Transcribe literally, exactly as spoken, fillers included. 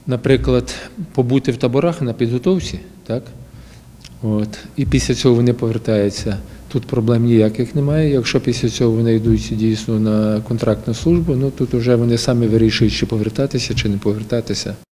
наприклад, побути в таборах на підготовці, так? От. І після цього вони повертаються. Тут проблем ніяких немає. Якщо після цього вони йдуть дійсно на контрактну службу, ну тут вже вони самі вирішують, чи повертатися, чи не повертатися.